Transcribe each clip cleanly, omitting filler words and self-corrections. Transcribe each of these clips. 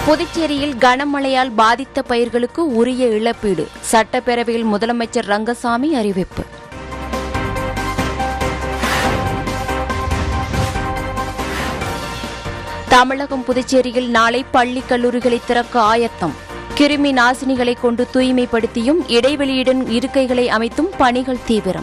புதுச்சேரியில் கனமழையால் பாதித்த பயிர்களுக்கு உரிய இழப்பீடு சட்டப்பேரவையில் முதலமைச்சர் ரங்கசாமி அறிவிப்பு. தமிழகம் புதுச்சேரியில் நாளை பள்ளி கல்லூரிகளை திறக்க ஆயத்தம். கிருமி நாசினிகளை கொண்டு தூய்மைப்படுத்தியும் இடைவெளியுடன் இருக்கைகளை அமைத்தும் பணிகள் தீவிரம்.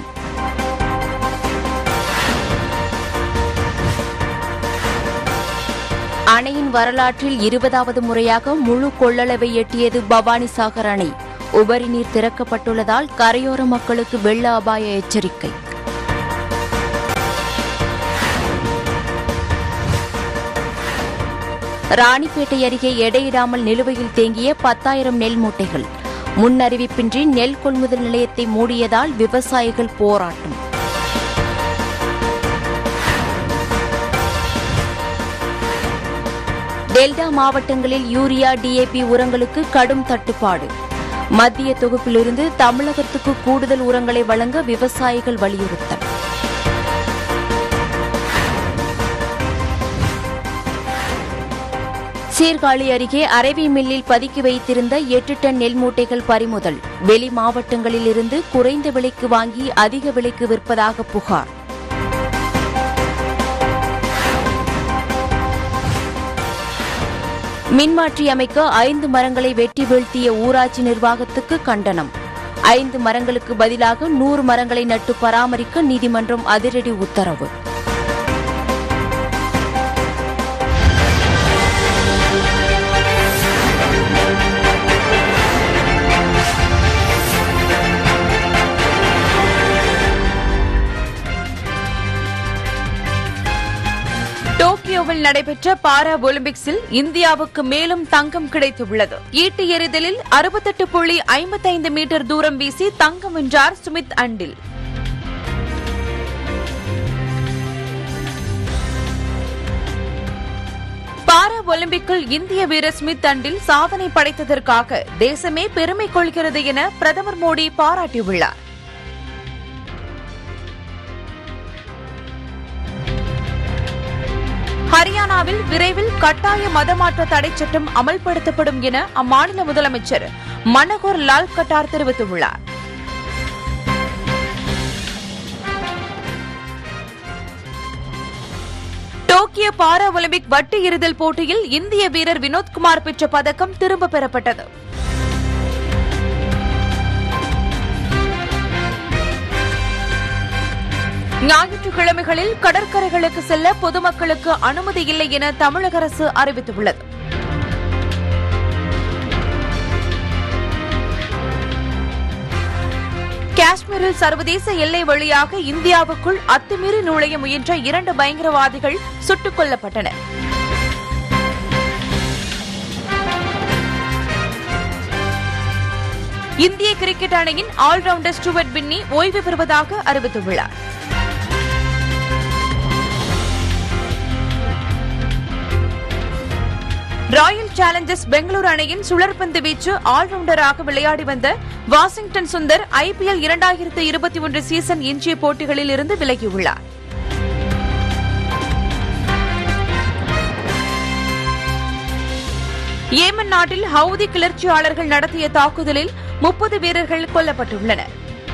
அணையின் வரலாற்றில் 20வது முறையாக முழு கொள்ளளவை எட்டியது பவானிசாகர் அணை. உபரி நீர் திறக்கப்பட்டுள்ளதால் கரையோர மக்களுக்கு வெள்ள அபாய எச்சரிக்கை. ராணிப்பேட்டை அருகே எடையிடாமல் நிலுவையில் தேங்கிய 10,000 நெல் மூட்டைகள். முன் அறிவிப்பின்றி நெல் கொள்முதல் நிலையத்தை மூடியதால் விவசாயிகள் போராட்டம். டெல்டா மாவட்டங்களில் யூரியா, டிஏபி உரங்களுக்கு கடும் தட்டுப்பாடு. மத்திய தொகுப்பிலிருந்து தமிழகத்துக்கு கூடுதல் உரங்களை வழங்க விவசாயிகள் வலியுறுத்தல். சீர்காழி அருகே அரவி மில்லில் பதுக்கி வைத்திருந்த 8 டன் நெல் மூட்டைகள் பறிமுதல். வெளி மாவட்டங்களில் இருந்து குறைந்த விலைக்கு வாங்கி அதிக விலைக்கு விற்பதாக புகார். மின்மாற்றி அமைக்க 5 மரங்களை வெட்டி வீழ்த்திய ஊராட்சி நிர்வாகத்துக்கு கண்டனம். 5 மரங்களுக்கு பதிலாக 100 மரங்களை நட்டு பராமரிக்க நீதிமன்றம் அதிரடி உத்தரவு. டோக்கியோவில் நடைபெற்ற பாரா ஒலிம்பிக்ஸில் இந்தியாவுக்கு மேலும் தங்கம் கிடைத்துள்ளது. ஈட்டி எறிதலில் 68.55 மீட்டர் தூரம் வீசி தங்கம் வென்றார் சுமித் அண்டில். பாரா ஒலிம்பிக்கில் இந்திய வீரர் சுமித் அண்டில் சாதனை படைத்ததற்காக தேசமே பெருமை கொள்கிறது என பிரதமர் மோடி பாராட்டியுள்ளார். ஹரியானாவில் விரைவில் கட்டாய மதமாற்ற தடை சட்டம் அமல்படுத்தப்படும் என அம்மாநில முதலமைச்சர் மனோகர் லால் கட்டார் தெரிவித்துள்ளார். டோக்கியோ பாரா ஒலிம்பிக் வட்டு எறிதல் போட்டியில் இந்திய வீரர் வினோத்குமார் பெற்ற பதக்கம் திரும்ப பெறப்பட்டது. ஞாயிற்றுக்கிழமைகளில் கடற்கரைகளுக்கு செல்ல பொதுமக்களுக்கு அனுமதி இல்லை என தமிழக அரசு அறிவித்துள்ளது. காஷ்மீரில் சர்வதேச எல்லை வழியாக இந்தியாவுக்குள் அத்துமீறி நுழைய முயன்ற 2 பயங்கரவாதிகள் சுட்டுக் கொல்லப்பட்டனர். இந்திய கிரிக்கெட் அணியின் ஆல்ரவுண்டர் ஸ்டூவர்ட் பின்னி ஓய்வு பெறுவதாக அறிவித்துள்ளார். ராயல் சேலஞ்சர்ஸ் பெங்களூரு அணியின் சுழற்பந்து வீச்சு ஆல்ரவுண்டராக விளையாடி வந்த வாஷிங்டன் சுந்தர் IPL 2021 சீசன் எஞ்சிய போட்டிகளில் இருந்து விலகியுள்ளார். ஏமன் நாட்டில் ஹவுதி கிளர்ச்சியாளர்கள் நடத்திய தாக்குதலில் 30 வீரர்கள் கொல்லப்பட்டுள்ளனர்.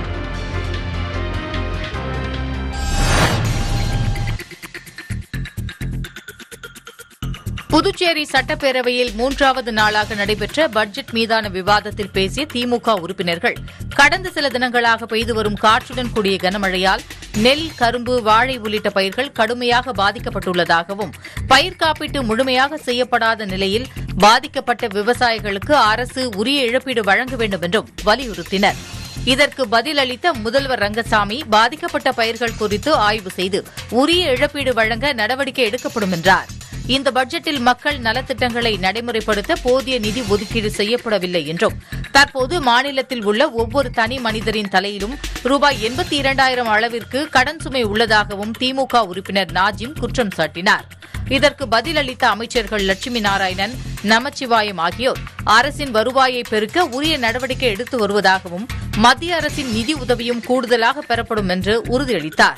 புதுச்சேரி சட்டப்பேரவையில் 3வது நாளாக நடைபெற்ற பட்ஜெட் மீதான விவாதத்தில் பேசிய திமுக உறுப்பினர்கள் கடந்த சில தினங்களாக பெய்து வரும் காற்றுடன் கூடிய கனமழையால் நெல், கரும்பு, வாழை உள்ளிட்ட பயிர்கள் கடுமையாக பாதிக்கப்பட்டுள்ளதாகவும் பயிர் காப்பீட்டு முழுமையாக செய்யப்படாத நிலையில் பாதிக்கப்பட்ட விவசாயிகளுக்கு அரசு உரிய இழப்பீடு வழங்க வேண்டும் என்றும் வலியுறுத்தினர். இதற்கு பதிலளித்த முதல்வர் ரங்கசாமி பாதிக்கப்பட்ட பயிர்கள் குறித்து ஆய்வு செய்து உரிய இழப்பீடு வழங்க நடவடிக்கை எடுக்கப்படும் என்றார். இந்த பட்ஜெட்டில் மக்கள் நலத்திட்டங்களை நடைமுறைப்படுத்த போதிய நிதி ஒதுக்கீடு செய்யப்படவில்லை என்றும் தற்போது மாநிலத்தில் உள்ள ஒவ்வொரு தனி மனிதரின் தலையிலும் ரூபாய் 82,000 அளவிற்கு கடன் சுமை உள்ளதாகவும் திமுக உறுப்பினர் நாஜிம் குற்றம் சாட்டினார். இதற்கு பதிலளித்த அமைச்சர்கள் லட்சுமி நாராயணன், நமச்சிவாயம் ஆகியோர் அரசின் வருவாயை பெருக்க உரிய நடவடிக்கை எடுத்து வருவதாகவும் மத்திய அரசின் நிதி உதவியும் கூடுதலாக பெறப்படும் என்று உறுதியளித்தார்.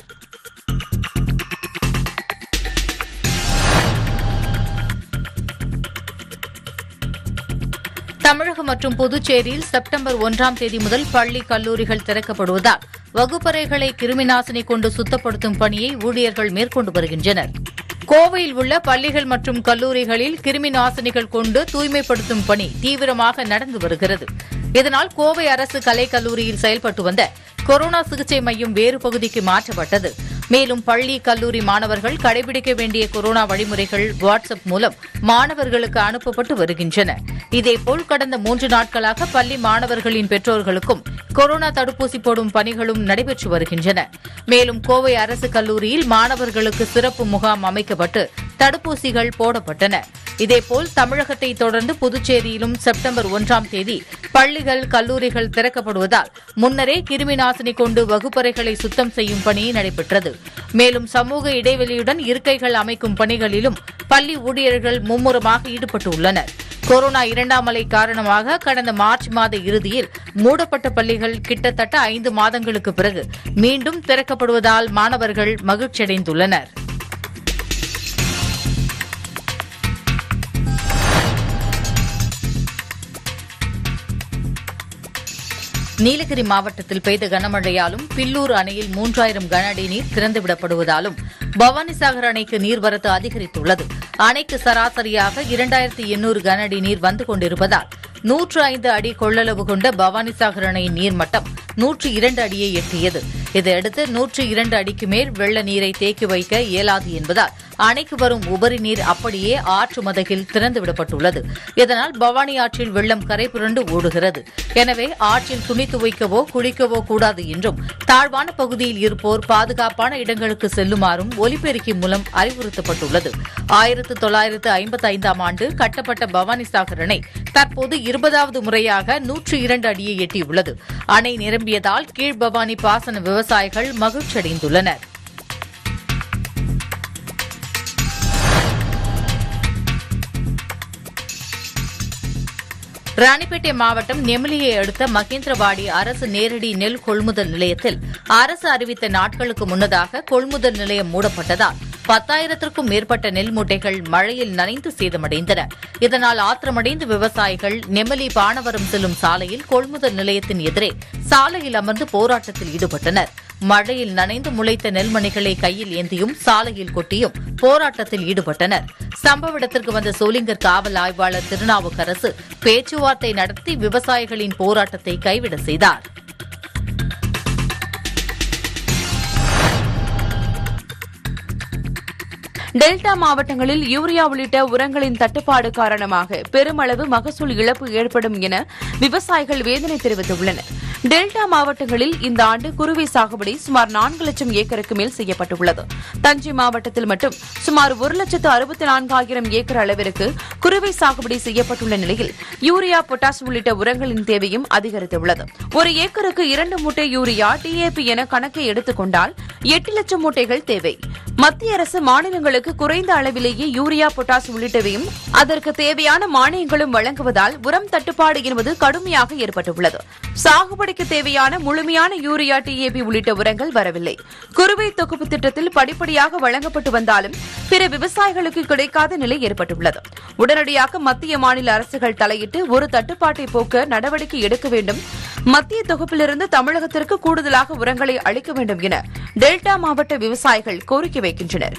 தமிழகம் மற்றும் புதுச்சேரியில் செப்டம்பர் 1ஆம் தேதி முதல் பள்ளி கல்லூரிகள் திறக்கப்படுவதால் வகுப்பறைகளை கிருமிநாசினி கொண்டு சுத்தப்படுத்தும் பணியை ஊழியர்கள் மேற்கொண்டு வருகின்றனர். கோவையில் உள்ள பள்ளிகள் மற்றும் கல்லூரிகளில் கிருமி நாசினிகள் கொண்டு தூய்மைப்படுத்தும் பணி தீவிரமாக நடந்து வருகிறது. இதனால் கோவை அரசு கலைக்கல்லூரியில் செயல்பட்டு வந்த கொரோனா சிகிச்சை மையம் வேறு பகுதிக்கு மாற்றப்பட்டது. மேலும் பள்ளி கல்லூரி மாணவர்கள் கடைபிடிக்க வேண்டிய கொரோனா வழிமுறைகள் வாட்ஸ்அப் மூலம் மாணவர்களுக்கு அனுப்பப்பட்டு வருகின்றன. இதேபோல் கடந்த 3 நாட்களாக பள்ளி மாணவர்களின் பெற்றோர்களுக்கும் கொரோனா தடுப்பூசி போடும் பணிகளும் நடைபெற்று வருகின்றன. மேலும் கோவை அரசு கல்லூரியில் மாணவர்களுக்கு சிறப்பு முகாம் அமைக்கப்பட்டு தடுப்பூசிகள் போடப்பட்டன. இதேபோல் தமிழகத்தை தொடர்ந்து புதுச்சேரியிலும் செப்டம்பர் 1ஆம் தேதி பள்ளிகள் கல்லூரிகள் திறக்கப்படுவதால் முன்னரே கிருமி நாசினி கொண்டு வகுப்பறைகளை சுத்தம் செய்யும் பணி நடைபெற்றது. மேலும் சமூக இடைவெளியுடன் இருக்கைகள் அமைக்கும் பணிகளிலும் பள்ளி ஊழியர்கள் மும்முரமாக ஈடுபட்டுள்ளனர். கொரோனா 2ஆம் அலை காரணமாக கடந்த மார்ச் மாத இறுதியில் மூடப்பட்ட பள்ளிகள் கிட்டத்தட்ட 5 மாதங்களுக்கு பிறகு மீண்டும் திறக்கப்படுவதால் மாணவர்கள் மகிழ்ச்சியடைந்துள்ளனர். நீலகிரி மாவட்டத்தில் பெய்த கனமழையாலும் பில்லூர் அணையில் 3000 கன அடி நீர் திறந்துவிடப்படுவதாலும் பவானிசாகர் அணைக்கு நீர்வரத்து அதிகரித்துள்ளது. அணைக்கு சராசரியாக 2800 கன அடி நீர் வந்து கொண்டிருப்பதால் 105 அடி கொள்ளளவு கொண்ட பவானிசாகர் அணையின் நீர்மட்டம் 102 அடியை எட்டியது. இதையடுத்து 102 அடிக்கு மேல் வெள்ள நீரை தேக்கி வைக்க இயலாது என்பதால் அணைக்கு வரும் உபரி நீர் அப்படியே ஆற்று மதகில் திறந்துவிடப்பட்டுள்ளது. இதனால் பவானி ஆற்றில் வெள்ளம் கரை புரண்டு ஓடுகிறது. எனவே ஆற்றில் துணி துவைக்கவோ குளிக்கவோ கூடாது என்றும் தாழ்வான பகுதியில் இருப்போர் பாதுகாப்பான இடங்களுக்கு செல்லுமாறும் ஒலிபெருக்கி மூலம் அறிவுறுத்தப்பட்டுள்ளது. 1955ஆம் ஆண்டு கட்டப்பட்ட பவானிசாகர் அணை தற்போது 20வது முறையாக 102 அடியை எட்டியுள்ளது. அணை நிரம்பியதால் கீழ்பவானி பாசன விவசாயிகள் மகிழ்ச்சியடைந்துள்ளனர். ராணிப்பேட்டை மாவட்டம் நெமிலியை அடுத்த மகேந்திரவாடி அரசு நேரடி நெல் கொள்முதல் நிலையத்தில் அரசு அறிவித்த நாட்களுக்கு முன்னதாக கொள்முதல் நிலையம் மூடப்பட்டதால் 10,000க்கும் மேற்பட்ட நெல் மூட்டைகள் மழையில் நனைந்து சேதமடைந்தன. இதனால் ஆத்திரமடைந்த விவசாயிகள் நெமிலி பானவரம் செல்லும் சாலையில் கொள்முதல் நிலையத்தின் எதிரே சாலையில் அமர்ந்து போராட்டத்தில் ஈடுபட்டனர். மழையில் நனைந்து முளைத்த நெல்மணிகளை கையில் ஏந்தியும் சாலையில் கொட்டியும் போராட்டத்தில் ஈடுபட்டனர். சம்பவ இடத்திற்கு வந்த சோளிங்கர் காவல் ஆய்வாளர் திருநாவுக்கரசு பேச்சுவார்த்தை நடத்தி விவசாயிகளின் போராட்டத்தை கைவிட செய்தார். டெல்டா மாவட்டங்களில் யூரியா உள்ளிட்ட உரங்களின் தட்டுப்பாடு காரணமாக பெருமளவு மகசூல் இழப்பு ஏற்படும் என விவசாயிகள் வேதனை தெரிவித்துள்ளனர். டெல்டா மாவட்டங்களில் இந்த ஆண்டு குறுவை சாகுபடி சுமார் 4 லட்சம் ஏக்கருக்கு மேல் செய்யப்பட்டுள்ளது. தஞ்சை மாவட்டத்தில் மட்டும் சுமார் 1,64,000 ஏக்கர் அளவிற்கு குறுவை சாகுபடி செய்யப்பட்டுள்ள நிலையில் யூரியா பொட்டாஸ் உள்ளிட்ட உரங்களின் தேவையும் அதிகரித்துள்ளது. ஒரு ஏக்கருக்கு 2 மூட்டை யூரியா டிஏபி என கணக்கை எடுத்துக் கொண்டால் 8 லட்சம் மூட்டைகள் தேவை. மத்திய அரசு மாநிலங்களுக்கு குறைந்த அளவிலேயே யூரியா பொட்டாஸ் உள்ளிட்டவையும் அதற்கு தேவையான மானியங்களும் வழங்குவதால் உரம் தட்டுப்பாடு என்பது கடுமையாக ஏற்பட்டுள்ளது. சாகுபடிக்கு தேவையான முழுமையான யூரியா டிஏபி உள்ளிட்ட உரங்கள் வரவில்லை. குறுவை தொகுப்பு திட்டத்தில் படிப்படியாக வழங்கப்பட்டு வந்தாலும் பிற விவசாயிகளுக்கு கிடைக்காத நிலை ஏற்பட்டுள்ளது. உடனடியாக மத்திய மாநில அரசுகள் தலையிட்டு ஒரு தட்டுப்பாட்டை போக்க நடவடிக்கை எடுக்க வேண்டும். மத்திய தொகுப்பிலிருந்து தமிழகத்திற்கு கூடுதலாக உரங்களை அளிக்க வேண்டும் என டெல்டா மாவட்ட விவசாயிகள் கோரிக்கை வைக்கின்றனர்.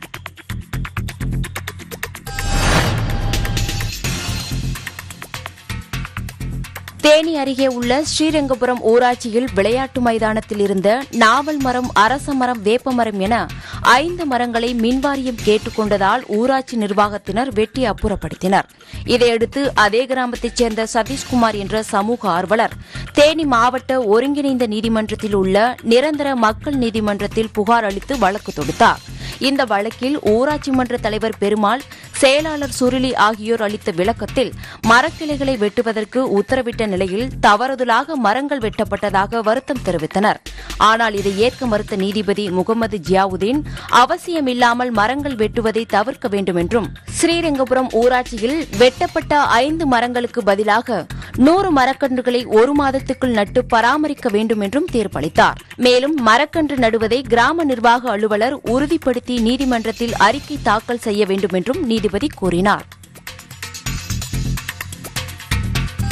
தேனி அருகே உள்ள ஸ்ரீரங்கபுரம் ஊராட்சியில் விளையாட்டு மைதானத்தில் இருந்த நாவல் மரம், அரச மரம், வேப்ப மரம் என 5 மரங்களை மின்வாரியம் கேட்டுக் கொண்டதால் ஊராட்சி நிர்வாகத்தினர் வெட்டி அப்புறப்படுத்தினர். இதையடுத்து அதே கிராமத்தைச் சேர்ந்த சதீஷ்குமார் என்ற சமூக ஆர்வலர் தேனி மாவட்ட ஒருங்கிணைந்த நீதிமன்றத்தில் உள்ள நிரந்தர மக்கள் நீதிமன்றத்தில் புகார் அளித்து வழக்கு தொடுத்தார். இந்த வழக்கில் ஊராட்சி மன்ற தலைவர் பெருமாள், செயலாளர் சுருளி ஆகியோர் அளித்த விளக்கத்தில் மரக்கிளைகளை வெட்டுவதற்கு உத்தரவிட்ட நிலையில் தவறுதலாக மரங்கள் வெட்டப்பட்டதாக வருத்தம் தெரிவித்தனர். ஆனால் இதை ஏற்க மறுத்த நீதிபதி முகமது ஜியாவுதீன் அவசியமில்லாமல் மரங்கள் வெட்டுவதை தவிர்க்க வேண்டும் என்றும், ஸ்ரீரங்கபுரம் ஊராட்சியில் வெட்டப்பட்ட 5 மரங்களுக்கு பதிலாக 100 மரக்கன்றுகளை 1 மாதத்துக்குள் நட்டு பராமரிக்க வேண்டும் என்றும் தீர்ப்பளித்தார். மேலும் மரக்கன்று நடுவதை கிராம நிர்வாக அலுவலர் உறுதிப்படுத்தி நீதிமன்றத்தில் அறிக்கை தாக்கல் செய்ய வேண்டும் என்றும் நீதிபதி கூறினார்.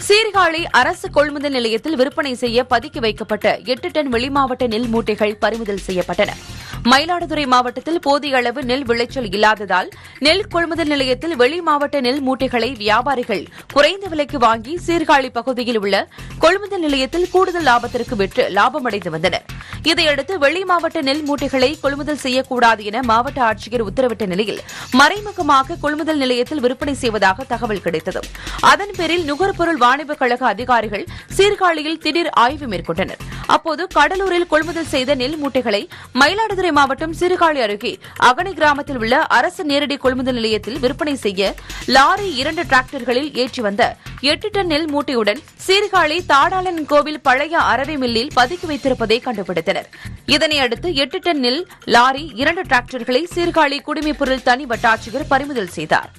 சீர்காழி அரசு கொள்முதல் நிலையத்தில் விற்பனை செய்ய பதுக்கி வைக்கப்பட்ட 8 டன் வெளிமாவட்ட நெல் மூட்டைகள் பறிமுதல் செய்யப்பட்டன. மயிலாடுதுறை மாவட்டத்தில் போதிய அளவு நெல் விளைச்சல் இல்லாததால் நெல் கொள்முதல் நிலையத்தில் வெளி மாவட்ட நெல் மூட்டைகளை வியாபாரிகள் குறைந்த விலைக்கு வாங்கி சீர்காழி பகுதியில் உள்ள கொள்முதல் நிலையத்தில் கூடுதல் லாபத்திற்கு விற்று லாபமடைந்து வந்தனர். இதையடுத்து வெளி மாவட்ட நெல் மூட்டைகளை கொள்முதல் செய்யக்கூடாது என மாவட்ட ஆட்சியர் உத்தரவிட்ட நிலையில் மறைமுகமாக கொள்முதல் நிலையத்தில் விற்பனை செய்வதாக தகவல் கிடைத்தது. அதன் பேரில் நுகர்பொருள் வாணிபக் கழக அதிகாரிகள் சீர்காழியில் திடீர் ஆய்வு மேற்கொண்டனர். அப்போது கடலூரில் கொள்முதல் செய்த நெல் மூட்டைகளை மயிலாடுதுறை மாவட்டம் சீர்காழி அருகே அகனி கிராமத்தில் உள்ள அரசு நேரடி கொள்முதல் நிலையத்தில் விற்பனை செய்ய லாரி 2 டிராக்டர்களில் ஏற்றி வந்த 8 டன் நெல் மூட்டையுடன் சீர்காழி தாடாளன் கோவில் பழைய அரவை மில்லில் பதுக்கி வைத்திருப்பதை கண்டுபிடித்தனர். இதனையடுத்து 8 டன் நெல் லாரி 2 டிராக்டர்களை சீர்காழி குடிமைப்பொருள் தனி வட்டாட்சியர் பறிமுதல் செய்தார்.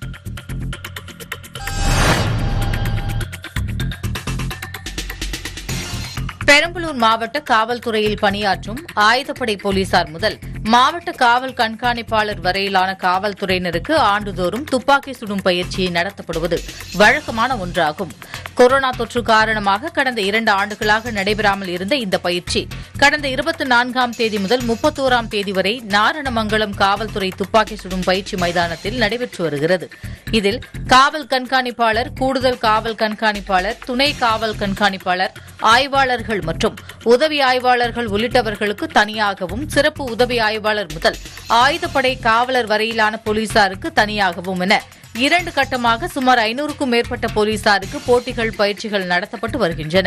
பெரம்பலூர் மாவட்ட காவல்துறையில் பணியாற்றும் ஆயுதப்படை போலீசார் முதல் மாவட்ட காவல் கண்காணிப்பாளர் வரையிலான காவல்துறையினருக்கு ஆண்டுதோறும் துப்பாக்கி சுடும் பயிற்சி நடத்தப்படுவது வழக்கமான ஒன்றாகும். கொரோனா தொற்று காரணமாக கடந்த 2 ஆண்டுகளாக நடைபெறாமல் இருந்த இந்த பயிற்சி கடந்த 24ஆம் தேதி முதல் 31ஆம் தேதி வரை நாரணமங்கலம் காவல்துறை துப்பாக்கி சுடும் பயிற்சி மைதானத்தில் நடைபெற்று வருகிறது. இதில் காவல் கண்காணிப்பாளர், கூடுதல் காவல் கண்காணிப்பாளர், துணை காவல் கண்காணிப்பாளர், ஆய்வாளர்கள் மற்றும் உதவி ஆய்வாளர்கள் உள்ளிட்டவர்களுக்கு தனியாகவும், சிறப்பு உதவி ஆய்வாளர் முதல் ஆயுதப்படை காவலர் வரையிலான போலீசாருக்கு தனியாகவும் என 2 கட்டமாக சுமார் 500க்கும் மேற்பட்ட போலீசாருக்கு போட்டிகள், பயிற்சிகள் நடத்தப்பட்டு வருகின்றன.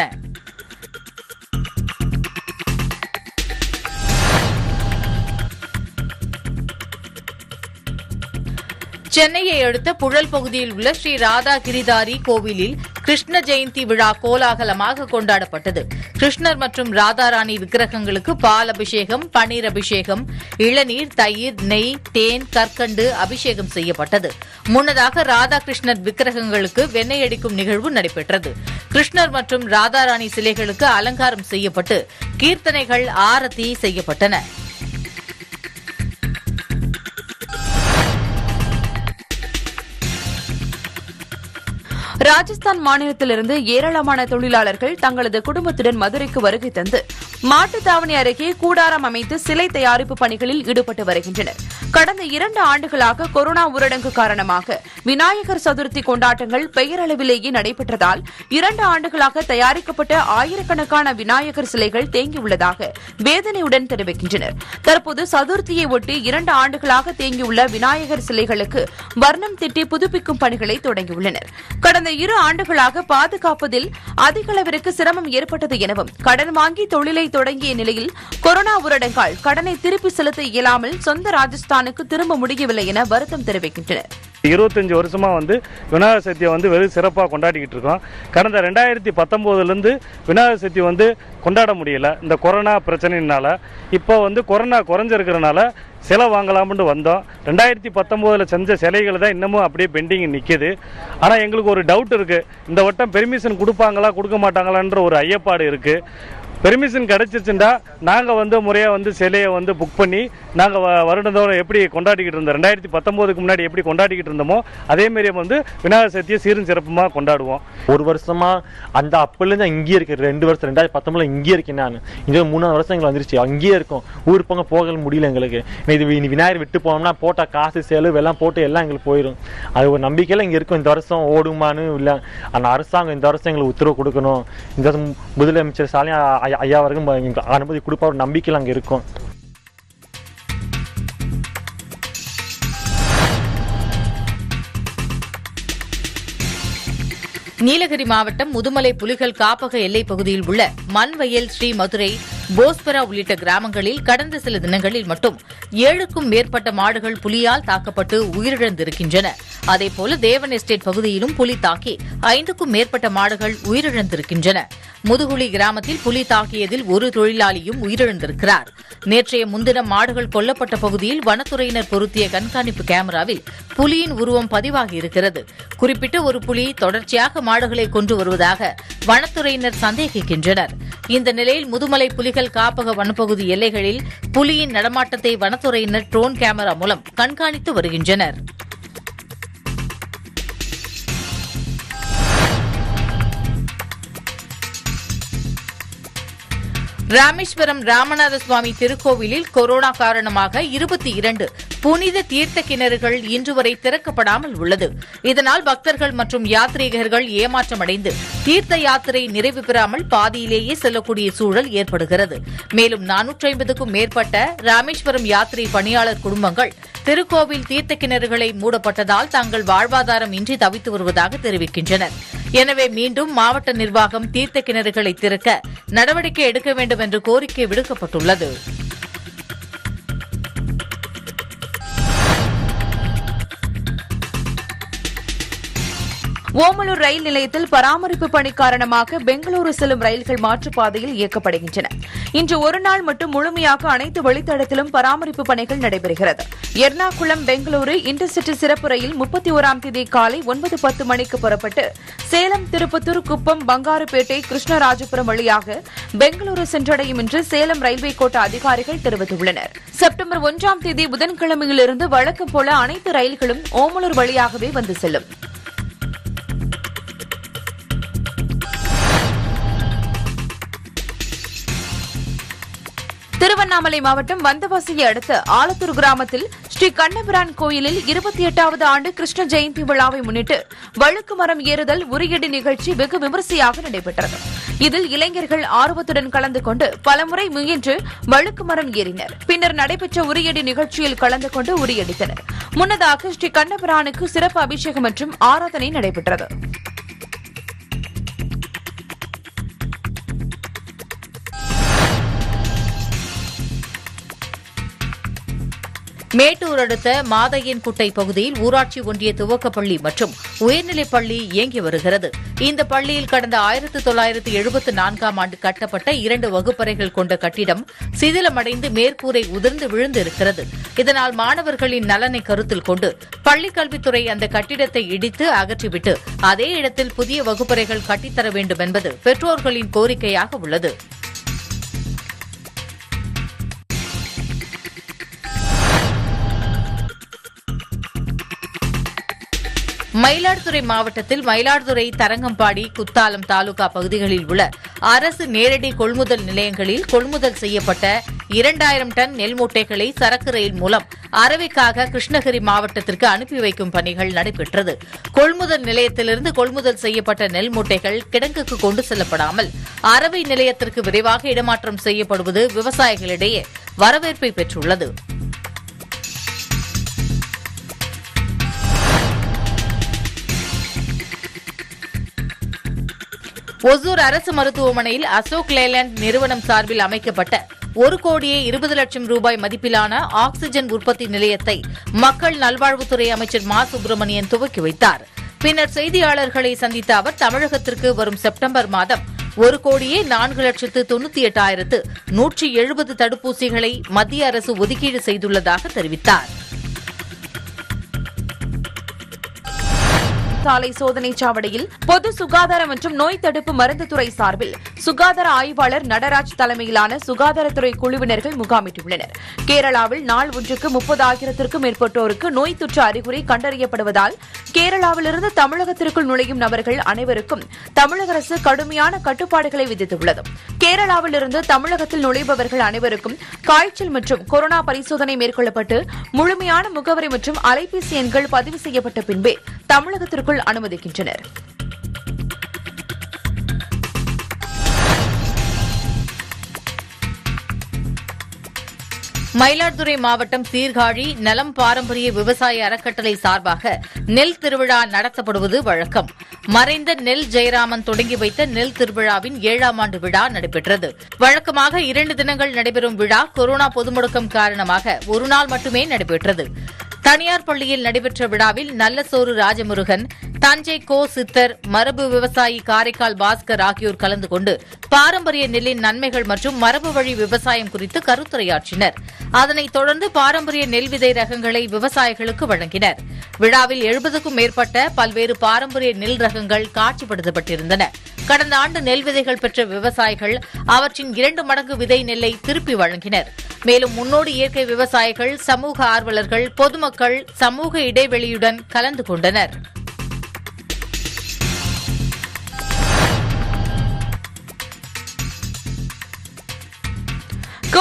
சென்னையை அடுத்த புழல் பகுதியில் உள்ள ஸ்ரீ ராதா கிரிதாரி கோவிலில் கிருஷ்ண ஜெயந்தி விழா கோலாகலமாக கொண்டாடப்பட்டது. கிருஷ்ணர் மற்றும் ராதாராணி விக்கிரகங்களுக்கு பால் அபிஷேகம், பன்னீர் அபிஷேகம், இளநீர், தயிர், நெய், தேன், கற்கண்டு அபிஷேகம் செய்யப்பட்டது. முன்னதாக ராதாகிருஷ்ணர் விக்கிரகங்களுக்கு வெண்ணெய் அடிக்கும் நிகழ்வு நடைபெற்றது. கிருஷ்ணர் மற்றும் ராதாராணி சிலைகளுக்கு அலங்காரம் செய்யப்பட்டு கீர்த்தனைகள், ஆரத்தி செய்யப்பட்டன. ராஜஸ்தான் மாநிலத்திலிருந்து ஏராளமான தொழிலாளர்கள் தங்களது குடும்பத்துடன் மதுரைக்கு வருகை தந்து மாட்டுத்தாவணி அருகே கூடாரம் அமைத்து சிலை தயாரிப்பு பணிகளில் ஈடுபட்டு வருகின்றனர். கடந்த 2 ஆண்டுகளாக கொரோனா ஊரடங்கு காரணமாக விநாயகர் சதுர்த்தி கொண்டாட்டங்கள் பெயரளவிலேயே நடைபெற்றதால் 2 ஆண்டுகளாக தயாரிக்கப்பட்ட ஆயிரக்கணக்கான விநாயகர் சிலைகள் தேங்கியுள்ளதாக வேதனையுடன் தெரிவிக்கின்றனர். தற்போது சதுர்த்தியை ஒட்டி 2 ஆண்டுகளாக தேங்கியுள்ள விநாயகர் சிலைகளுக்கு வர்ணம் தீட்டி புதுப்பிக்கும் பணிகளை தொடங்கியுள்ளனர். கடந்த 2 ஆண்டுகளாக பாதுகாப்பதில் அதிக அளவிற்கு சிரமம் ஏற்பட்டது எனவும், கடன் வாங்கி தொழிலை தொடங்கிய நிலையில் கொரோனா ஊரடங்கால் கடனை திருப்பி செலுத்த இயலாமல் சொந்த ராஜஸ்தானுக்கு திரும்ப முடியவில்லை என வருத்தம் தெரிவிக்கின்றனர். 25 வருஷமா விநாயகர் சதுர்த்தியை வெறும் சிறப்பாக கொண்டாடிக்கிட்டு இருக்கோம். கடந்த 2019 விநாயகர் சதுர்த்தி கொண்டாட முடியல. இந்த கொரோனா பிரச்சனையினால இப்போ கொரோனா குறைஞ்சிருக்கிறனால சிலை வாங்கலாம்னு வந்தோம். 2019 செஞ்ச சிலைகள் தான் இன்னமும் அப்படியே பெண்டிங் நிற்கிது. ஆனால் எங்களுக்கு ஒரு டவுட் இருக்குது, இந்த வட்டம் பெர்மிஷன் கொடுப்பாங்களா கொடுக்க மாட்டாங்களான்ற ஒரு ஐயப்பாடு இருக்குது. பெர்மிஷன் கிடைச்சிச்சுண்டா நாங்கள் முறையாக சிலையை புக் பண்ணி நாங்கள் வருடந்தோறும் எப்படி கொண்டாடிக்கிட்டு இருந்தோம், 2019க்கு முன்னாடி எப்படி கொண்டாடிக்கிட்டு இருந்தோமோ அதேமாரி விநாயகர் சதுர்த்தியை சீரும் சிறப்புமாக கொண்டாடுவோம். ஒரு வருஷமா அந்த அப்பலேருந்து இங்கேயே இருக்கு. 2 வருஷம் 2019 இங்கேயே இருக்கேன் நான். இந்த 3 வருஷம் எங்களுக்கு வந்துருச்சு, அங்கேயே இருக்கும். ஊர் போக முடியல எங்களுக்கு. இது விநாயகர் விட்டு போனோம்னா போட்ட காசு செலவு எல்லாம் போட்டு எல்லாம் எங்களுக்கு போயிடும். அது ஒரு நம்பிக்கையில் இங்கே இருக்கும். இந்த வருஷம் ஓடுமான்னு இல்லை, அந்த அரசாங்கம் இந்த வருஷம் எங்களுக்கு உத்தரவு கொடுக்கணும். இந்த வருஷம் முதலமைச்சர் ஸ்டாலின் ஐயா வரைக்கும் அனுமதி கொடுப்பா ஒரு நம்பிக்கையில் அங்கே இருக்கும். நீலகிரி மாவட்டம் முதுமலை புலிகள் காப்பக எல்லைப் பகுதியில் உள்ள மண்வயல், ஸ்ரீ மதுரை, போஸ்பரா உள்ளிட்ட கிராமங்களில் கடந்த சில தினங்களில் மட்டும் 7க்கும் மேற்பட்ட மாடுகள் புலியால் தாக்கப்பட்டு உயிரிழந்திருக்கின்றன. அதேபோல தேவன் எஸ்டேட் பகுதியிலும் புலி தாக்கி 5க்கும் மேற்பட்ட மாடுகள் உயிரிழந்திருக்கின்றன. முதுகுளி கிராமத்தில் புலி தாக்கியதில் ஒரு தொழிலாளியும் உயிரிழந்திருக்கிறார். நேற்றைய முன்தினம் மாடுகள் கொல்லப்பட்ட பகுதியில் வனத்துறையினர் பொருத்திய கண்காணிப்பு கேமராவில் புலியின் உருவம் பதிவாகியிருக்கிறது. குறிப்பிட்ட ஒரு புலி தொடர்ச்சியாக மாடுகளை கொன்று வருவதாக வனத்துறையினர் சந்தேகிக்கின்றனர். இந்த நிலையில் முதுமலை புலிகள் காப்பக வனப்பகுதி எல்லைகளில் புலியின் நடமாட்டத்தை வனத்துறையினர் ட்ரோன் கேமரா மூலம் கண்காணித்து வருகின்றனர். ராமேஸ்வரம் ராமநாத சுவாமி திருக்கோவிலில் கொரோனா காரணமாக 22 புனித தீர்த்த கிணறுகள் இன்று வரை திறக்கப்படாமல் உள்ளது. இதனால் பக்தர்கள் மற்றும் யாத்ரீகர்கள் ஏமாற்றமடைந்து தீர்த்த யாத்திரை நிறைவு பெறாமல் பாதியிலேயே செல்லக்கூடிய சூழல் ஏற்படுகிறது. மேலும் 450க்கும் மேற்பட்ட ராமேஸ்வரம் யாத்திரை பணியாளர் குடும்பங்கள் திருக்கோவில் தீர்த்த கிணறுகளை மூடப்பட்டதால் தங்கள் வாழ்வாதாரம் இன்றி தவித்து வருவதாக தெரிவிக்கின்றனர். எனவே மீண்டும் மாவட்ட நிர்வாகம் தீர்த்த கிணறுகளை திறக்க நடவடிக்கை எடுக்க வேண்டும் என்று கோரிக்கை விடுக்கப்பட்டுள்ளது. ஓமலூர் ரயில் நிலையத்தில் பராமரிப்பு பணி காரணமாக பெங்களூரு செல்லும் ரயில்கள் மாற்றுப்பாதையில் இயக்கப்படுகின்றன. இன்று ஒருநாள் மட்டும் முழுமையாக அனைத்து வழித்தடத்திலும் பராமரிப்பு பணிகள் நடைபெறுகிறது. எர்ணாகுளம் பெங்களூரு இன்டர்சிட்டி சிறப்பு ரயில் 31ஆம் தேதி காலை 9:10 மணிக்கு புறப்பட்டு சேலம், திருப்பத்தூர், குப்பம், பங்காருப்பேட்டை, கிருஷ்ணராஜபுரம் வழியாக பெங்களூரு சென்றடையும் என்று சேலம் ரயில்வே கோட்ட அதிகாரிகள் தெரிவித்துள்ளனர். செப்டம்பர் 1ஆம் தேதி புதன்கிழமையிலிருந்து வழக்கம் போல அனைத்து ரயில்களும் ஓமலூர் வழியாகவே வந்து செல்லும். திருவண்ணாமலை மாவட்டம் வந்தவாசியை அடுத்த ஆலத்தூர் கிராமத்தில் ஸ்ரீ கண்ணபிரான் கோயிலில் 28வது ஆண்டு கிருஷ்ண ஜெயந்தி விழாவை முன்னிட்டு வழுக்கு மரம் ஏறுதல் உரியடி நிகழ்ச்சி வெகு விமரிசையாக நடைபெற்றது. இதில் இளைஞர்கள் ஆர்வத்துடன் கலந்து கொண்டு பலமுறை முயன்று வழுக்கு மரம் ஏறினர். பின்னர் நடைபெற்ற உரியடி நிகழ்ச்சியில் கலந்து கொண்டு உரியடித்தனர். முன்னதாக ஸ்ரீ கண்ணபிரானுக்கு சிறப்பு அபிஷேகம் மற்றும் ஆராதனை நடைபெற்றது. மேட்டூர் அடுத்த மாதையன்குட்டை பகுதியில் ஊராட்சி ஒன்றிய துவக்கப்பள்ளி மற்றும் உயர்நிலைப் பள்ளி இயங்கி வருகிறது. இந்த பள்ளியில் கடந்த 1974ஆம் ஆண்டு கட்டப்பட்ட 2 வகுப்பறைகள் கொண்ட கட்டிடம் சிதிலமடைந்து மேற்கூரை உதிர்ந்து விழுந்திருக்கிறது. இதனால் மாணவர்களின் நலனை கருத்தில் கொண்டு பள்ளிக் கல்வித்துறை அந்த கட்டிடத்தை இடித்து அகற்றிவிட்டு அதே இடத்தில் புதிய வகுப்பறைகள் கட்டித்தர வேண்டும் என்பது பெற்றோர்களின் கோரிக்கையாக உள்ளது. மயிலாடுதுறை மாவட்டத்தில் மயிலாடுதுறை, தரங்கம்பாடி, குத்தாலம் தாலுகா பகுதிகளில் உள்ள அரசு நேரடி கொள்முதல் நிலையங்களில் கொள்முதல் செய்யப்பட்ட 2000 டன் நெல் மூட்டைகளை சரக்கு ரயில் மூலம் அரவைக்காக கிருஷ்ணகிரி மாவட்டத்திற்கு அனுப்பி வைக்கும் பணிகள் நடைபெற்றது. கொள்முதல் நிலையத்திலிருந்து கொள்முதல் செய்யப்பட்ட நெல் மூட்டைகள் கிடங்குக்கு கொண்டு செல்லப்படாமல் அரவை நிலையத்திற்கு விரைவாக இடமாற்றம் செய்யப்படுவது விவசாயிகளிடையே வரவேற்பை பெற்றுள்ளது. ஒசூர் அரசு மருத்துவமனையில் அசோக் லேலண்ட் நிறுவனம் சார்பில் அமைக்கப்பட்ட 1,20,00,000 ரூபாய் மதிப்பிலான ஆக்ஸிஜன் உற்பத்தி நிலையத்தை மக்கள் நல்வாழ்வுத்துறை அமைச்சர் மா சுப்பிரமணியன் துவக்கி வைத்தார். பின்னர் செய்தியாளர்களை சந்தித்த அவர் தமிழகத்திற்கு வரும் செப்டம்பர் மாதம் 1,04,98,170 தடுப்பூசிகளை மத்திய அரசு ஒதுக்கீடு செய்துள்ளதாக தெரிவித்தார். சாலை சோதனை சாவடியில் பொது சுகாதார மற்றும் நோய் தடுப்பு மருந்து துறை சார்பில் சுகாதார ஆய்வாளர் நடராஜ் தலைமையிலான சுகாதாரத்துறை குழுவினர்கள் முகாமிட்டுள்ளனர். கேரளாவில் நாள் ஒன்றுக்கு 30,000க்கும் மேற்பட்டோருக்கு நோய் தொற்று அறிகுறி கண்டறியப்படுவதால் கேரளாவிலிருந்து தமிழகத்திற்குள் நுழையும் நபர்கள் அனைவருக்கும் தமிழக அரசு கடுமையான கட்டுப்பாடுகளை விதித்துள்ளது. கேரளாவிலிருந்து தமிழகத்தில் நுழைபவர்கள் அனைவருக்கும் காய்ச்சல் மற்றும் கொரோனா பரிசோதனை மேற்கொள்ளப்பட்டு முழுமையான முகவரி மற்றும் அலைபேசி எண்கள் பதிவு செய்யப்பட்ட பின்பே தமிழகத்திற்குள் அனுமதிக்கின்றனர். மயிலாடுதுறை மாவட்டம் சீர்காழி நலம் பாரம்பரிய விவசாய அறக்கட்டளை சார்பாக நெல் திருவிழா நடத்தப்படுவது வழக்கம். மறைந்த நெல் ஜெயராமன் தொடங்கி வைத்த நெல் திருவிழாவின் 7ஆம் ஆண்டு விழா நடைபெற்றது. வழக்கமாக 2 தினங்கள் நடைபெறும் விழா கொரோனா பொதுமுடக்கம் காரணமாக ஒரு நாள் மட்டுமே நடைபெற்றது. தனியார் பள்ளியில் நடைபெற்ற விழாவில் நல்லசோறு ராஜமுருகன், தஞ்சை கோ சித்தர், மரபு விவசாயி காரைக்கால் பாஸ்கர் ஆகியோர் கலந்து கொண்டு பாரம்பரிய நெல்லின் நன்மைகள் மற்றும் மரபு வழி விவசாயம் குறித்து கருத்துரையாற்றினர். அதனைத் தொடர்ந்து பாரம்பரிய நெல் விதை ரகங்களை விவசாயிகளுக்கு வழங்கினர். விழாவில் 70க்கும் மேற்பட்ட பல்வேறு பாரம்பரிய நெல் ரகங்கள் காட்சிப்படுத்தப்பட்டிருந்தன. கடந்த ஆண்டு நெல் விதைகள் பெற்ற விவசாயிகள் அவற்றின் 2 மடங்கு விதை நெல்லை திருப்பி வழங்கினர். மேலும் முன்னோடி இயற்கை விவசாயிகள், சமூக ஆர்வலர்கள், பொதுமக்கள் சமூக இடைவெளியுடன் கலந்து கொண்டனர்.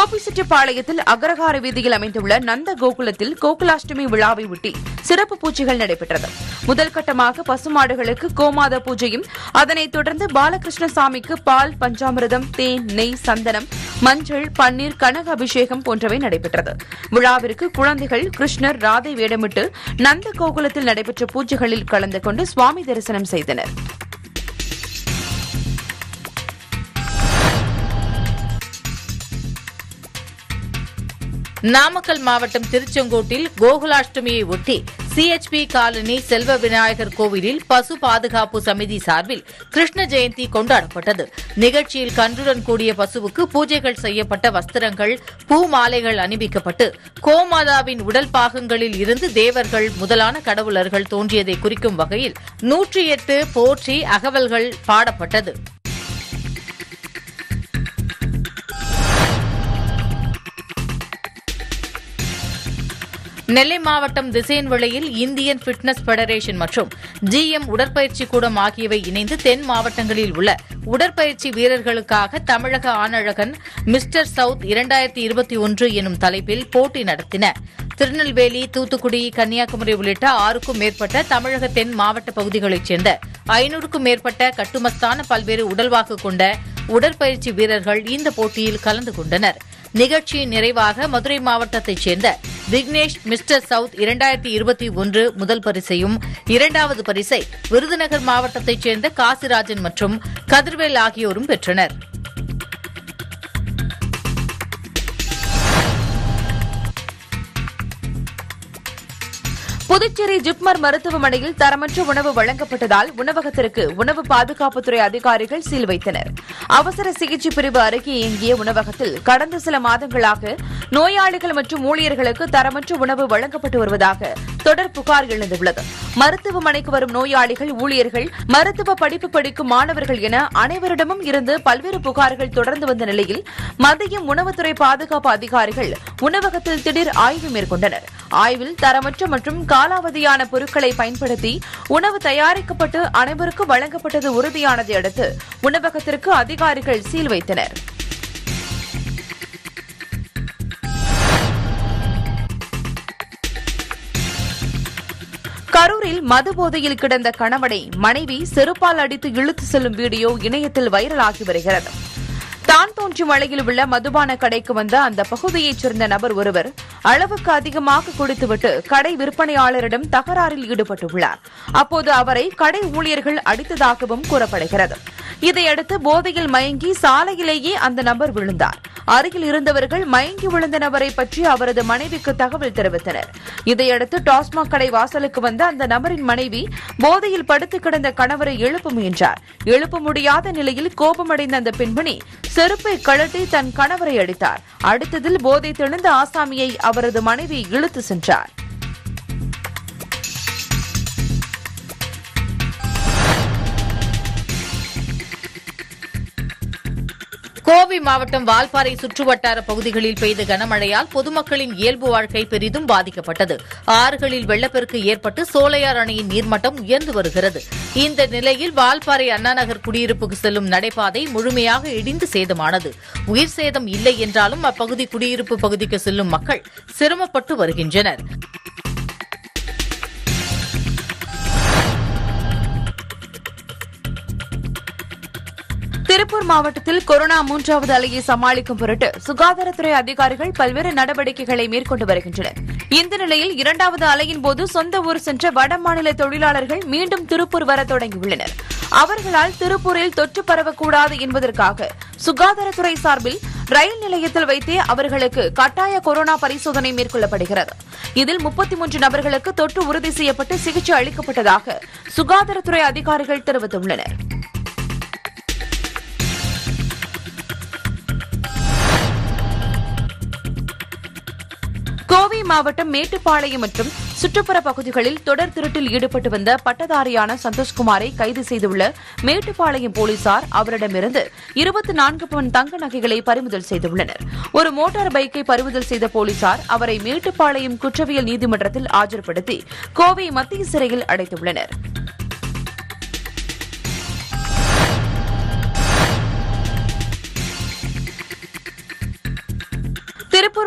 கோபிச்செட்டிப்பாளையத்தில் அக்ரஹார வீதியில் அமைந்துள்ள நந்த கோகுலத்தில் கோகுலாஷ்டமி விழாவை ஒட்டி சிறப்பு பூஜைகள் நடைபெற்றது. முதல் கட்டமாக பசுமாடுகளுக்கு கோமாத பூஜையும், அதனைத் தொடர்ந்து பாலகிருஷ்ணசாமிக்கு பால், பஞ்சாமிர்தம், தேன், நெய், சந்தனம், மஞ்சள், பன்னீர், கனக அபிஷேகம் போன்றவை நடைபெற்றது. விழாவிற்கு குழந்தைகள் கிருஷ்ணர், ராதை வேடமிட்டு நந்த கோகுலத்தில் நடைபெற்ற பூஜைகளில் கலந்து கொண்டு சுவாமி தரிசனம் செய்தனர். நாமக்கல் மாவட்டம் திருச்செங்கோட்டில் கோகுலாஷ்டமியை ஒட்டி சிஎச்பி காலனி செல்வ விநாயகர் கோவிலில் பசு பாதுகாப்பு சமிதி சார்பில் கிருஷ்ண ஜெயந்தி கொண்டாடப்பட்டது. நிகழ்ச்சியில் கன்றுடன் கூடிய பசுவுக்கு பூஜைகள் செய்யப்பட்ட வஸ்திரங்கள், பூ மாலைகள் அணிவிக்கப்பட்டு கோமாதாவின் உடல் பாகங்களில் இருந்து தேவர்கள் முதலான கடவுளர்கள் தோன்றியதை குறிக்கும் வகையில் 108 போற்றி அகவல்கள் பாடப்பட்டது. நெல்லை மாவட்டம் திசையன்விளையில் இந்தியன் பிட்னஸ் பெடரேஷன் மற்றும் GM உடற்பயிற்சி கூடம் ஆகியவை இணைந்து தென் மாவட்டங்களில் உள்ள உடற்பயிற்சி வீரர்களுக்காக தமிழக ஆணழகன் மிஸ்டர் சவுத் 2021 எனும் தலைப்பில் போட்டி நடத்தின. திருநெல்வேலி, தூத்துக்குடி, கன்னியாகுமரி உள்ளிட்ட 6க்கும் மேற்பட்ட தமிழக தென் மாவட்ட பகுதிகளைச் சேர்ந்த 500க்கும் மேற்பட்ட கட்டுமஸ்தான பல்வேறு உடல்வாக்கு கொண்ட உடற்பயிற்சி வீரர்கள் இந்த போட்டியில் கலந்து கொண்டனர். நிகழ்ச்சியின் நிறைவாக மதுரை மாவட்டத்தைச் சேர்ந்த விக்னேஷ் மிஸ்டர் சவுத் 2021 முதல் பரிசையும், 2வது பரிசை விருதுநகர் மாவட்டத்தைச் சேர்ந்த காசிராஜன் மற்றும் கதிர்வேல் ஆகியோரும் பெற்றனர். புதுச்சேரி ஜிப்மர் மருத்துவமனையில் தரமற்ற உணவு வழங்கப்பட்டதால் உணவகத்திற்கு உணவு பாதுகாப்புத்துறை அதிகாரிகள் சீல் வைத்தனர். அவசர சிகிச்சை பிரிவு அருகே இயங்கிய உணவகத்தில் கடந்த சில மாதங்களாக நோயாளிகள் மற்றும் ஊழியர்களுக்கு தரமற்ற உணவு வழங்கப்பட்டு வருவதாக தொடர் புகார் எழுந்துள்ளது. மருத்துவமனைக்கு வரும் நோயாளிகள், ஊழியர்கள், மருத்துவ படிப்பு படிக்கும் மாணவர்கள் என அனைவரிடமும் இருந்து பல்வேறு புகார்கள் தொடர்ந்து வந்த நிலையில் மதியம் உணவுத்துறை பாதுகாப்பு அதிகாரிகள் உணவகத்தில் திடீர் ஆய்வு மேற்கொண்டனர். ஆய்வில் தரமற்ற மற்றும் காலாவதியான பொருட்களை பயன்படுத்தி உணவு தயாரிக்கப்பட்டு அனைவருக்கும் வழங்கப்பட்டது உறுதியானதை அடுத்து உணவகத்திற்கு அதிகாரிகள் சீல் வைத்தனர். கரூரில் மது போதையில் கிடந்த கணவனை மனைவி செருப்பால் அடித்து இழுத்து செல்லும் வீடியோ இணையத்தில் வைரலாகி வருகிறது. தான் தோன்றி மலையில் உள்ள மதுபான கடைக்கு வந்த அந்த பகுதியைச் சேர்ந்த நபர் ஒருவர் அளவுக்கு அதிகமாக குடித்துவிட்டு கடை விற்பனையாளரிடம் தகராறில் ஈடுபட்டுள்ளார். அப்போது அவரை கடை ஊழியர்கள் அடித்ததாகவும் கூறப்படுகிறது. இதையடுத்து போதையில் மயங்கி சாலையிலேயே அந்த நபர் விழுந்தார். அருகில் இருந்தவர்கள் மயங்கி விழுந்த நபரை பற்றி அவரது மனைவிக்கு தகவல் தெரிவித்தனர். இதையடுத்து டாஸ்மாக் கடை வாசலுக்கு வந்த அந்த நபரின் மனைவி போதையில் படுத்து கிடந்த கணவரை எழுப்ப முயன்றார். எழுப்ப முடியாத நிலையில் கோபமடைந்த அந்த பெண்மணி செருப்பை கழட்டி தன் கணவரை அடித்தார். அடுத்ததில் போதை தெளிந்த ஆசாமியை அவரது மனைவி இழுத்து சென்றார். கோவை மாவட்டம் வால்பாறை சுற்றுவட்டார பகுதிகளில் பெய்த கனமழையால் பொதுமக்களின் இயல்பு வாழ்க்கை பெரிதும் பாதிக்கப்பட்டது. ஆறுகளில் வெள்ளப்பெருக்கு ஏற்பட்டு சோலையார் அணையின் நீர்மட்டம் உயர்ந்து வருகிறது. இந்த நிலையில் வால்பாறை அண்ணாநகர் குடியிருப்புக்கு செல்லும் நடைபாதை முழுமையாக இடிந்து சேதமானது. உயிர் சேதம் இல்லை என்றாலும் அப்பகுதி குடியிருப்பு பகுதிக்கு செல்லும் மக்கள் சிரமப்பட்டு வருகின்றனர். திருப்பூர் மாவட்டத்தில் கொரோனா 3வது அலையை சமாளிக்கும் பொருட்டு சுகாதாரத்துறை அதிகாரிகள் பல்வேறு நடவடிக்கைகளை மேற்கொண்டு வருகின்றனர். இந்த நிலையில் 2வது அலையின் போது சொந்த ஊர் சென்ற வடமாநில தொழிலாளர்கள் மீண்டும் திருப்பூர் வர தொடங்கியுள்ளனர். அவர்களால் திருப்பூரில் தொற்று பரவக்கூடாது என்பதற்காக சுகாதாரத்துறை சார்பில் ரயில் நிலையத்தில் வைத்தே அவர்களுக்கு கட்டாய கொரோனா பரிசோதனை மேற்கொள்ளப்படுகிறது. இதில் 33 நபர்களுக்கு தொற்று உறுதி செய்யப்பட்டு சிகிச்சை அளிக்கப்பட்டதாக சுகாதாரத்துறை அதிகாரிகள் தெரிவித்துள்ளனர். கோவை மாவட்டம் மேட்டுப்பாளையம் மற்றும் சுற்றுப்புற பகுதிகளில் தொடர் திருட்டில் ஈடுபட்டு வந்த பட்டதாரியான சந்தோஷ்குமாரை கைது செய்துள்ள மேட்டுப்பாளையம் போலீசார் அவரிடமிருந்து 24 பவுன் தங்க நகைகளை பறிமுதல் செய்துள்ளனர். ஒரு மோட்டார் பைக்கை பறிமுதல் செய்த போலீசார் அவரை மேட்டுப்பாளையம் குற்றவியல் நீதிமன்றத்தில் ஆஜர்படுத்தி கோவை மத்திய சிறையில் அடைத்துள்ளனர்.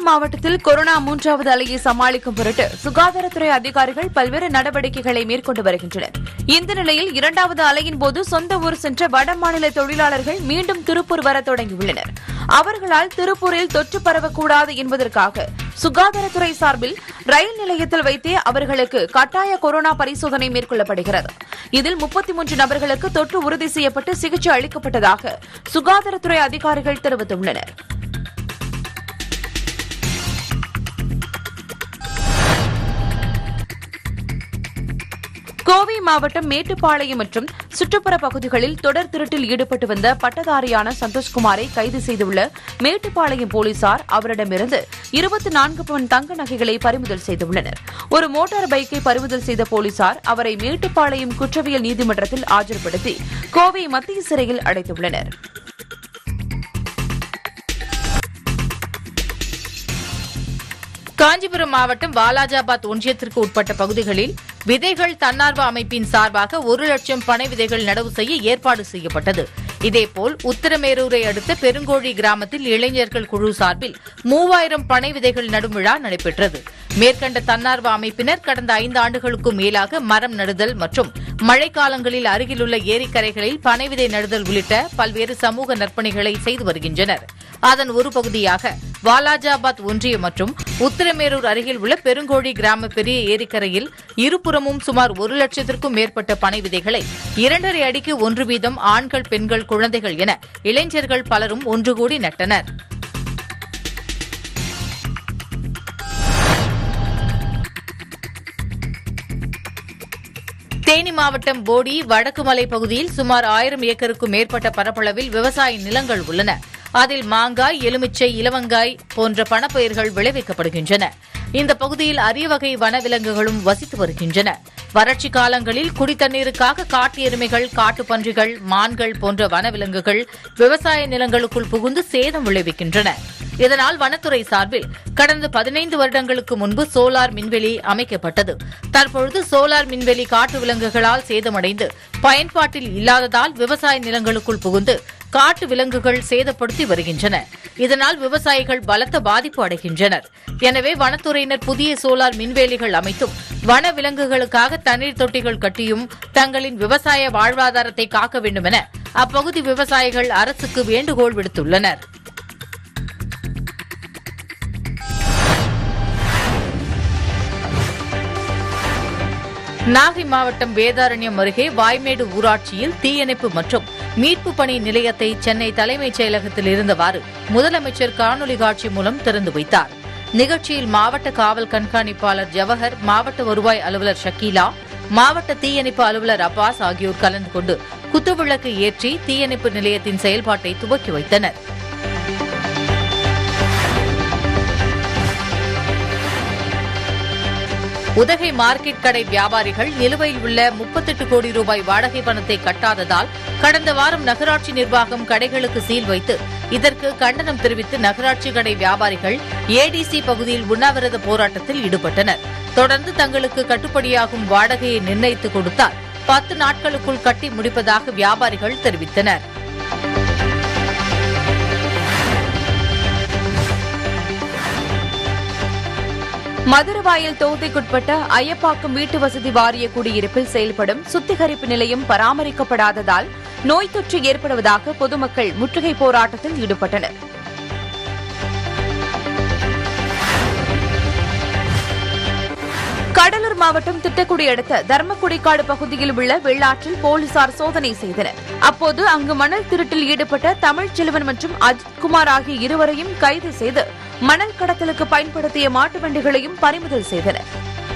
மாவட்டத்தில் கொரோனா மூன்றாவது அலையை சமாளிக்கும் பொருட்டு சுகாதாரத்துறை அதிகாரிகள் பல்வேறு நடவடிக்கைகளை மேற்கொண்டு வருகின்றனர். இந்த நிலையில் இரண்டாவது அலையின் போது சொந்த ஊர் சென்ற வடமாநில தொழிலாளர்கள் மீண்டும் திருப்பூர் வர தொடங்கியுள்ளனர். அவர்களால் திருப்பூரில் தொற்று பரவக்கூடாது என்பதற்காக சுகாதாரத்துறை சார்பில் ரயில் நிலையத்தில் வைத்தே அவர்களுக்கு கட்டாய கொரோனா பரிசோதனை மேற்கொள்ளப்படுகிறது. இதில் 33 நபர்களுக்கு தொற்று உறுதி செய்யப்பட்டு சிகிச்சை அளிக்கப்பட்டதாக சுகாதாரத்துறை அதிகாரிகள் தெரிவித்துள்ளனர். கோவை மாவட்டம் மேட்டுப்பாளையம் மற்றும் சுற்றுப்புற பகுதிகளில் தொடர் திருட்டில் ஈடுபட்டு வந்த பட்டதாரியான சந்தோஷ்குமாரை கைது செய்துள்ள மேட்டுப்பாளையம் போலீசார் அவரிடமிருந்து 24 பவுன் தங்க நகைகளை பறிமுதல் செய்துள்ளனர். ஒரு மோட்டார் பைக்கை பறிமுதல் செய்த போலீசார் அவரை மேட்டுப்பாளையம் குற்றவியல் நீதிமன்றத்தில் ஆஜர்படுத்தி கோவை மத்திய சிறையில் அடைத்துள்ளனர். காஞ்சிபுரம் மாவட்டம் வாலாஜாபாத் ஒன்றியத்திற்கு உட்பட்ட பகுதிகளில் விதைகள் தன்னார்வ அமைப்பின் சார்பாக 1 லட்சம் பனை விதைகள் நடவு செய்ய ஏற்பாடு செய்யப்பட்டது. இதேபோல் உத்தரமேரூரை அடுத்த பெருங்கோழி கிராமத்தில் இளைஞர்கள் குழு சார்பில் 3000 பனை விதைகள் நடும் விழா நடைபெற்றது. மேற்கண்ட தன்னார்வ அமைப்பினர் கடந்த 5 ஆண்டுகளுக்கும் மேலாக மரம் நடுதல் மற்றும் மழைக்காலங்களில் அருகிலுள்ள ஏரிக்கரைகளில் பனை விதை நடுதல் உள்ளிட்ட பல்வேறு சமூக நற்பணிகளை செய்து வருகின்றனர். அதன் ஒரு பகுதியாக வாலாஜாபாத் ஒன்றியம் மற்றும் உத்தரமேரூர் அருகில் உள்ள பெருங்கோழி கிராம பெரிய ஏரிக்கரையில் இருபுறமும் சுமார் 1 லட்சத்திற்கும் மேற்பட்ட பனை விதைகளை 2.5 அடிக்கு 1 வீதம் ஆண்கள், பெண்கள், குழந்தைகள் என இளைஞர்கள் பலரும் ஒன்று கூடி நட்டனர். தேனி மாவட்டம் போடி வடக்கு மலை பகுதியில் சுமார் 1000 ஏக்கருக்கும் மேற்பட்ட பரப்பளவில் விவசாய நிலங்கள் உள்ளன. அதில் மாங்காய், எலுமிச்சை, இலவங்காய் போன்ற பணப்பயிர்கள் விளைவிக்கப்படுகின்றன. இந்த பகுதியில் அரிய வகை வனவிலங்குகளும் வசித்து வருகின்றன. வறட்சி காலங்களில் குடித்தண்ணீருக்காக காட்டு எருமைகள், காட்டுப்பன்றிகள், மான்கள் போன்ற வனவிலங்குகள் விவசாய நிலங்களுக்குள் புகுந்து சேதம் விளைவிக்கின்றன. இதனால் வனத்துறை சார்பில் கடந்த 15 வருடங்களுக்கு முன்பு சோலார் மின்வெளி அமைக்கப்பட்டது. தற்பொழுது சோலார் மின்வெளி காட்டு விலங்குகளால் சேதமடைந்து பயன்பாட்டில் இல்லாததால் விவசாய நிலங்களுக்குள் புகுந்து காட்டு விலங்குகள் சேதப்படுத்தி வருகின்றன. இதனால் விவசாயிகள் பலத்த பாதிப்பு அடைகின்றனர். எனவே வனத்துறையினர் புதிய சோலார் மின்வேலிகள் அமைத்தும் வன விலங்குகளுக்காக தண்ணீர் தொட்டிகள் கட்டியும் தங்களின் விவசாய வாழ்வாதாரத்தை காக்க வேண்டும் என அப்பகுதி விவசாயிகள் அரசுக்கு வேண்டுகோள் விடுத்துள்ளனர். நாகை மாவட்டம் வேதாரண்யம் அருகே வாய்மேடு ஊராட்சியில் தீயணைப்பு மற்றும் மீட்பு பணி நிலையத்தை சென்னை தலைமைச் செயலகத்தில் இருந்தவாறு முதலமைச்சர் காணொலி காட்சி மூலம் திறந்து வைத்தார். நிகழ்ச்சியில் மாவட்ட காவல் கண்காணிப்பாளர் ஜவஹர், மாவட்ட வருவாய் அலுவலர் ஷக்கீலா, மாவட்ட தீயணைப்பு அலுவலர் அப்பாஸ் ஆகியோர் கலந்து கொண்டு குத்துவிளக்கு ஏற்றி தீயணைப்பு நிலையத்தின் செயல்பாட்டை துவக்கி வைத்தனர். உதகை மார்க்கெட் கடை வியாபாரிகள் நிலுவையில் உள்ள 38 கோடி ரூபாய் வாடகை பணத்தை கட்டாததால் கடந்த வாரம் நகராட்சி நிர்வாகம் கடைகளுக்கு சீல் வைத்து இதற்கு கண்டனம் தெரிவித்து நகராட்சி கடை வியாபாரிகள் ஏடிசி பகுதியில் உண்ணாவிரத போராட்டத்தில் ஈடுபட்டனர். தொடர்ந்து தங்களுக்கு கட்டுப்படியாகும் வாடகையை நிர்ணயித்து கொடுத்தால் 10 நாட்களுக்குள் கட்டி முடிப்பதாக வியாபாரிகள் தெரிவித்தனர். மதுரவாயல் தொகுதிக்குட்பட்ட ஐயப்பாக்கம் வீட்டு வசதி வாரிய குடியிருப்பில் செயல்படும் சுத்திகரிப்பு நிலையம் பராமரிக்கப்படாததால் நோய் தொற்று ஏற்படுவதாக பொதுமக்கள் முற்றுகை போராட்டத்தில் ஈடுபட்டனர். கடலூர் மாவட்டம் திட்டக்குடி அடுத்த தர்மக்குடிக்காடு பகுதியில் உள்ள வெள்ளாற்றில் போலீசார் சோதனை செய்தனர். அப்போது அங்கு மணல் திருட்டில் ஈடுபட்ட தமிழ்ச்செல்வன் மற்றும் அஜித்குமார் ஆகிய இருவரையும் கைது செய்து மணல் கடத்தலுக்கு பயன்படுத்திய மாட்டு வண்டிகளையும் பறிமுதல் செய்தனர்.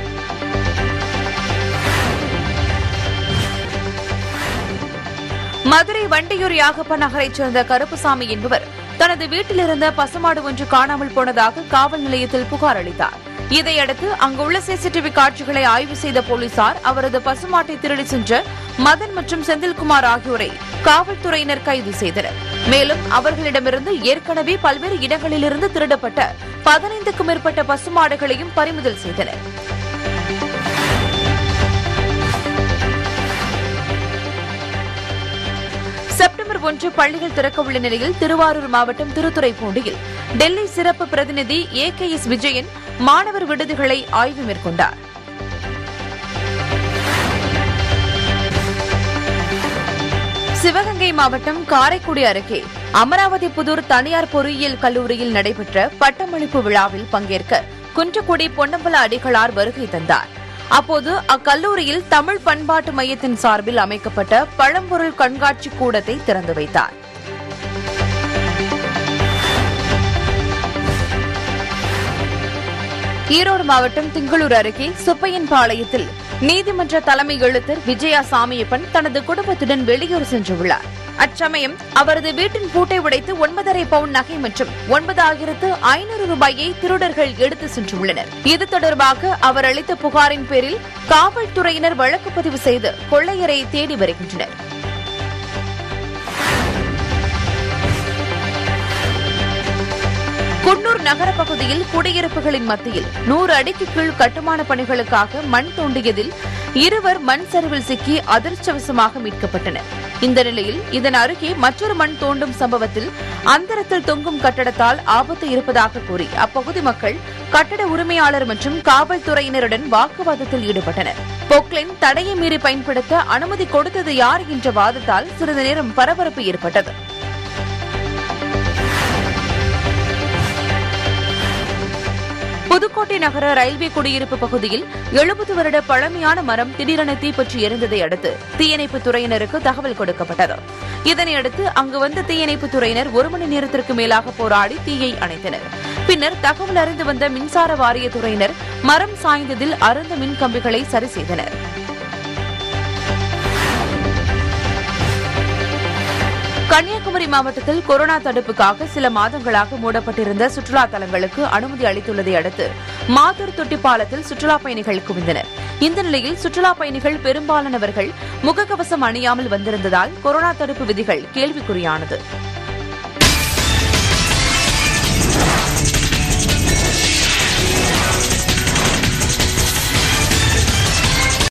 மதுரை வண்டியூர் யாகப்ப நகரைச் சேர்ந்த கருப்புசாமி என்பவர் தனது வீட்டிலிருந்த பசுமாடு ஒன்று காணாமல் போனதாக காவல் நிலையத்தில் புகார் அளித்தார். இதையடுத்து அங்குள்ள சிசிடிவி காட்சிகளை ஆய்வு செய்த போலீசார் அவரது பசுமாட்டை திருடி சென்ற மதன் மற்றும் செந்தில்குமார் ஆகியோரை காவல்துறையினர் கைது செய்தனர். மேலும் அவர்களிடமிருந்து ஏற்கனவே பல்வேறு இடங்களிலிருந்து திருடப்பட்ட 15க்கும் மேற்பட்ட பசுமாடுகளையும் பறிமுதல் செய்தனர். செப்டம்பர் 1 பள்ளிகள் திறக்கவுள்ள நிலையில் திருவாரூர் மாவட்டம் திருத்துறைப்பூண்டியில் டெல்லி சிறப்பு பிரதிநிதி AKS விஜயன் மாணவர் விடுதிகளை ஆய்வு மேற்கொண்டார். சிவகங்கை மாவட்டம் காரைக்குடி அருகே அமராவதி புதூர் தனியார் பொறியியல் கல்லூரியில் நடைபெற்ற பட்டமளிப்பு விழாவில் பங்கேற்க குன்றக்குடி பொன்னம்பல அடிகளார் வருகை தந்தார். அப்போது அக்கல்லூரியில் தமிழ் பண்பாட்டு மையத்தின் சார்பில் அமைக்கப்பட்ட பழம்பொருள் கண்காட்சி கூடத்தை திறந்து வைத்தார். ஈரோடு மாவட்டம் திங்களூர் அருகே சுப்பையன்பாளையத்தில் நீதிமன்ற தலைமை எழுத்தர் விஜயா சாமியப்பன் தனது குடும்பத்துடன் வெளியூர் சென்றுள்ளார். அச்சமயம் அவரது வீட்டின் பூட்டை உடைத்து 9.5 பவுண்ட் நகை மற்றும் 9,500 ரூபாயை திருடர்கள் எடுத்து சென்றுள்ளனர். இது தொடர்பாக அவர் அளித்த புகாரின் பேரில் காவல்துறையினர் வழக்கு பதிவு செய்து கொள்ளையரை தேடி வருகின்றனர். குன்னூர் நகர பகுதியில் குடியிருப்புகளின் மத்தியில் 100 அடிக்கு கீழ் கட்டுமான பணிகளுக்காக மண் தோண்டியதில் 2 மண் சரிவில் சிக்கி அதிர்ஷ்டவசமாக மீட்கப்பட்டனர். இந்த நிலையில் இதன் அருகே மற்றொரு மண் தோண்டும் சம்பவத்தில் அந்தரத்தில் தொங்கும் கட்டடத்தால் ஆபத்து இருப்பதாக கூறி அப்பகுதி மக்கள் கட்டட உரிமையாளர் மற்றும் காவல்துறையினருடன் வாக்குவாதத்தில் ஈடுபட்டனர். பொக்லைன் தடையை மீறி பயன்படுத்த அனுமதி கொடுத்தது யார் என்ற வாதத்தால் சிறிது நேரம் பரபரப்பு ஏற்பட்டது. புதுக்கோட்டை நகர ரயில்வே குடியிருப்பு பகுதியில் 70 வருட பழமையான மரம் திடீரென தீப்பற்றி எரிந்ததை அடுத்து தீயணைப்புத் துறையினருக்கு தகவல் கொடுக்கப்பட்டது. இதனையடுத்து அங்கு வந்த தீயணைப்புத் துறையினர் 1 மணி நேரத்திற்கு மேலாக போராடி தீயை அணைத்தனர். பின்னர் தகவல் அறிந்து வந்த மின்சார வாரிய துறையினர் மரம் சாய்ந்ததில் அறுந்த மின் கம்பிகளை சரி செய்தனர். கன்னியாகுமரி மாவட்டத்தில் கொரோனா தடுப்புக்காக சில மாதங்களாக மூடப்பட்டிருந்த சுற்றுலா தலங்களுக்கு அனுமதி அளித்துள்ளதை அடுத்து மாத்தூர் தொட்டிப்பாலத்தில் சுற்றுலாப் பயணிகள் குவிந்தனர். இந்த நிலையில் சுற்றுலாப் பயணிகள் பெரும்பாலானவர்கள் முகக்கவசம் அணியாமல் வந்திருந்ததால் கொரோனா தடுப்பு விதிகள் கேள்விக்குறியானது.